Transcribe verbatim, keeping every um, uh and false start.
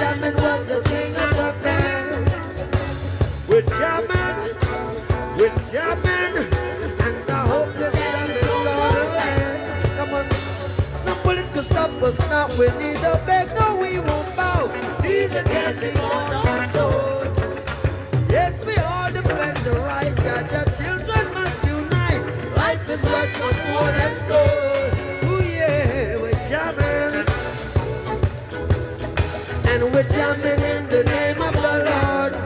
jamming was a thing of the past. We're jamming, we're jamming, and I hope this jamming gonna last. Come on, no bullet to stop us now. We need a